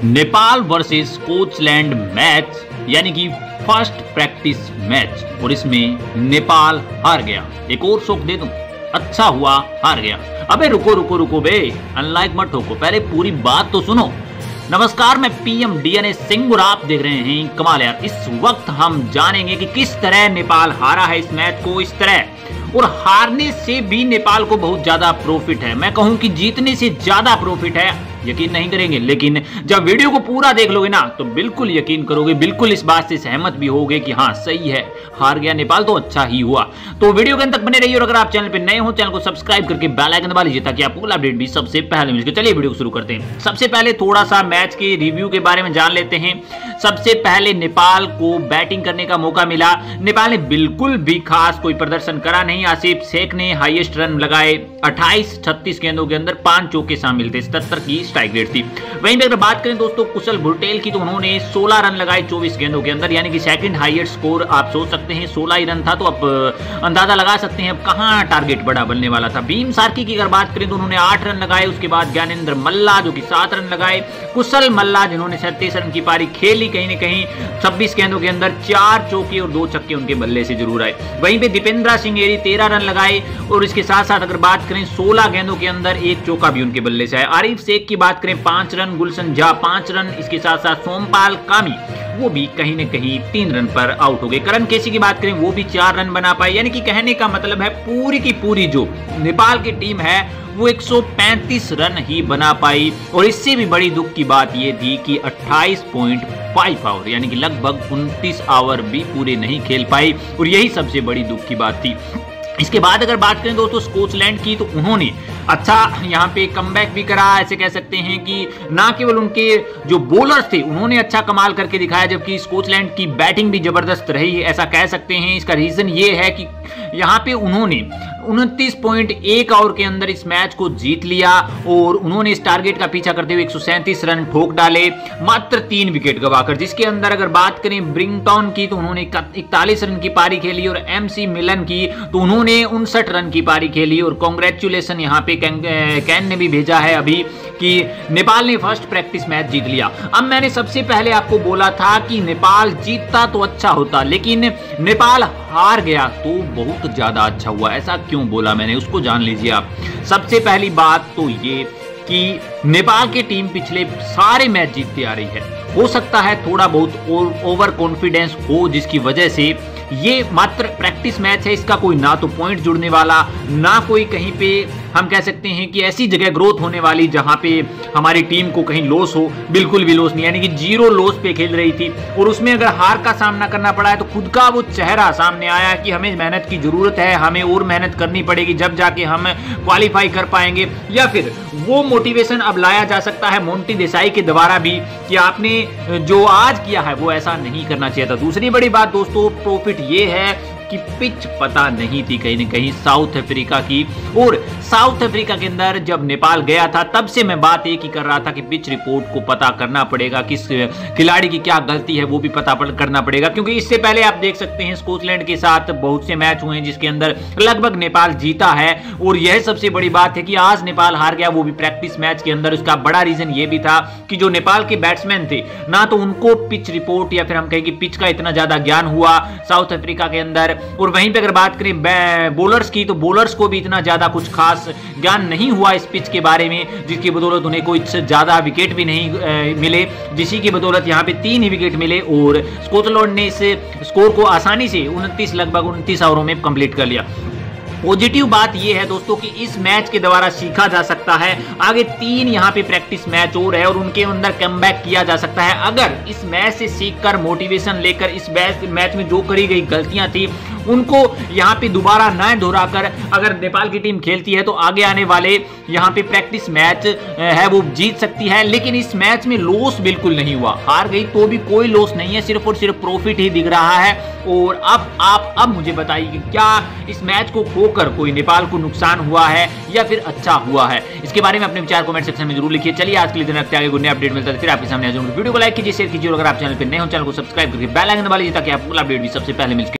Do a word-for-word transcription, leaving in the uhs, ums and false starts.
Nepal versus Scotland match यानी कि first practice match, और इसमें नेपाल हार गया। एक और शौक दे दूं, अच्छा हुआ हार गया। अबे रुको रुको रुको बे, अनलाइक मत ठोको, पहले पूरी बात तो सुनो। नमस्कार, मैं पीएम डीएनए सिंह और आप देख रहे हैं कमाल यार। इस वक्त हम जानेंगे कि किस तरह नेपाल हारा है इस मैच को। इस तरह और हारने से भी नेपाल को बहुत ज्यादा प्रॉफिट है, मैं कहूं कि जीतने से ज्यादा प्रॉफिट है। यकीन नहीं करेंगे, लेकिन जब वीडियो को पूरा देख लोगे ना तो बिल्कुल यकीन करोगे, बिल्कुल इस बात से सहमत भी होगे कि हाँ सही है, हार गया नेपाल तो अच्छा ही हुआ। तो वीडियो के अंत तक बने रहिए और अगर आप चैनल पे नए हो चैनल को सब्सक्राइब करके बेल आइकन दबा लीजिए ताकि आपको फुल अपडेट भी सबसे पहले मिल सके। चलिए वीडियो को शुरू करते हैं। सबसे पहले थोड़ा सा मैच के रिव्यू के बारे में जान लेते हैं। सबसे पहले नेपाल को बैटिंग करने का मौका मिला। नेपाल ने बिल्कुल भी खास कोई प्रदर्शन करा नहीं। आसिफ शेख ने हाईएस्ट रन लगाए, अट्ठाईस छत्तीस गेंदों के अंदर पांच चौके शामिल थे, सत्तर की स्ट्राइक रेट थी। वहीं पे अगर बात करें दोस्तों कुशल भुटेल की, तो उन्होंने सोलह रन लगाए चौबीस गेंदों के अंदर, यानी कि सेकंड हाईएस्ट स्कोर आप सोच सकते हैं सोलह ही रन था। तो अब अंदाजा लगा सकते हैं अब कहां टारगेट बड़ा बनने वाला था। भीम सार्की की अगर बात करें तो उन्होंने आठ रन लगाए। उसके बाद ज्ञानेंद्र मल्ला जो कि सात रन लगाए। कुशल मल्ला जिन्होंने सैंतीस रन की पारी खेली, कहीं ना कहीं छब्बीस गेंदों के अंदर चार चौके और दो छक्के उनके बल्ले से जरूर आए। वहीं पे दीपेंद्र सिंह एरी तेरह रन लगाए और इसके साथ साथ अगर बात करें सोलह गेंदों के अंदर एक चौका भी उनके बल्ले से आया। आरिफ शेख की बात करें पांच रन, गुलशन झा पांच रन, इसके साथ साथ सोमपाल कामी वो भी कहीं न कहीं तीन रन पर आउट हो गए। करण केसी की बात करें वो भी चार रन बना पाए। यानी कि कहने का मतलब है पूरी की पूरी जो नेपाल की टीम है वो एक सौ पैंतीस रन ही बना पाई। और इससे भी बड़ी दुख की बात यह थी कि अट्ठाईस पॉइंट पाँच आवर यानी कि लगभग उनतीस आवर भी पूरे नहीं खेल पाई, और यही सबसे बड़ी दुख की बात थी। इसके बाद अगर बात करें दोस्तों स्कॉटलैंड की, तो उन्होंने अच्छा यहाँ पे कमबैक भी करा। ऐसे कह सकते हैं कि ना केवल उनके जो बॉलर्स थे उन्होंने अच्छा कमाल करके दिखाया, जबकि स्कॉटलैंड की बैटिंग भी जबरदस्त रही, ऐसा कह सकते हैं। इसका रीजन ये है कि यहाँ पे उन्होंने उनतीस पॉइंट एक ओवर के अंदर इस मैच को जीत लिया और उन्होंने इस टारगेट का पीछा करते हुए एक सौ सैंतीस रन ठोक डाले, मात्र तीन विकेट गवाकर। जिसके अंदर अगर बात करें ब्रिंगटॉन की तो उन्होंने इकतालीस रन की पारी खेली और एमसी मिलन की तो उन्होंने उनसठ रन की पारी खेली। और कांग्रेचुलेशन यहाँ पे कैन ने भी भेजा है अभी कि नेपाल ने फर्स्ट प्रैक्टिस मैच जीत लिया। अब मैंने सबसे पहले आपको बोला था कि नेपाल जीतता तो अच्छा होता, लेकिन नेपाल हार गया तो बहुत ज्यादा अच्छा हुआ। ऐसा क्यों बोला मैंने, उसको जान लीजिए आप। सबसे पहली बात तो ये कि नेपाल की टीम पिछले सारे मैच जीतती आ रही है। हो सकता है थोड़ा बहुत ओवर कॉन्फिडेंस हो जिसकी वजह से ये मात्र प्रैक्टिस मैच है, इसका कोई ना तो पॉइंट जुड़ने वाला, ना कोई कहीं पे हम कह सकते हैं कि ऐसी जगह ग्रोथ होने वाली जहां पे हमारी टीम को कहीं लॉस हो। बिल्कुल भी लॉस नहीं, यानी कि जीरो लॉस पे खेल रही थी। और उसमें अगर हार का सामना करना पड़ा है तो खुद का वो चेहरा सामने आया कि हमें मेहनत की जरूरत है, हमें और मेहनत करनी पड़ेगी, जब जाके हम क्वालिफाई कर पाएंगे। या फिर वो मोटिवेशन अब लाया जा सकता है मोंटी देसाई के द्वारा भी कि आपने जो आज किया है वो ऐसा नहीं करना चाहिए था। दूसरी बड़ी बात दोस्तों प्रॉफिट ये है कि पिच पता नहीं थी कहीं न कहीं साउथ अफ्रीका की, और साउथ अफ्रीका के अंदर जब नेपाल गया था तब से मैं बात एक ही कर रहा था कि पिच रिपोर्ट को पता करना पड़ेगा, किस खिलाड़ी की क्या गलती है वो भी पता करना पड़ेगा। क्योंकि इससे पहले आप देख सकते हैं स्कॉटलैंड के साथ बहुत से मैच हुए हैं जिसके अंदर लगभग नेपाल जीता है, और यह सबसे बड़ी बात है कि आज नेपाल हार गया वो भी प्रैक्टिस मैच के अंदर। उसका बड़ा रीजन ये भी था कि जो नेपाल के बैट्समैन थे ना तो उनको पिच रिपोर्ट या फिर हम कहें कि पिच का इतना ज्यादा ज्ञान हुआ साउथ अफ्रीका के अंदर। और वहीं पे अगर बात करें बॉलर्स की तो बॉलर्स को भी इतना ज्यादा कुछ खास ज्ञान नहीं हुआ इस पिच के बारे में, जिसकी बदौलत उन्हें कोई ज्यादा विकेट भी नहीं आ, मिले, जिसी की बदौलत यहाँ पे तीन ही विकेट मिले और स्कॉटलैंड ने इस स्कोर को आसानी से उनतीस लगभग उनतीस ओवरों में कंप्लीट कर लिया। पॉजिटिव बात यह है दोस्तों कि इस मैच के द्वारा सीखा जा सकता है, आगे तीन यहाँ पे प्रैक्टिस मैच और है और उनके अंदर कमबैक किया जा सकता है। अगर इस मैच से सीखकर मोटिवेशन लेकर इस मैच में जो करी गई गलतियां थी उनको यहाँ पे दोबारा न दोहराकर अगर नेपाल की टीम खेलती है तो आगे आने वाले यहाँ पे प्रैक्टिस मैच है वो जीत सकती है। लेकिन इस मैच में लॉस बिल्कुल नहीं हुआ, हार गई तो भी कोई लॉस नहीं है, सिर्फ और सिर्फ प्रॉफिट ही दिख रहा है। और अब आप अब मुझे बताइए कि क्या इस मैच को खोकर कोई नेपाल को नुकसान हुआ है या फिर अच्छा हुआ है? इसके बारे में अपने विचार कमेंट सेक्शन में जरूर लिखिए। चलिए आज के लिए दिन रखते आगे नया अपडेट मिलता है फिर आपके सामने। वीडियो को लाइक कीजिए, शेयर कीजिए और अगर आप चैनल पर नए हो चैनल को सब्सक्राइब करके बेल आइकन दबा लीजिए ताकि आपको अपडेट भी सबसे पहले मिल सके।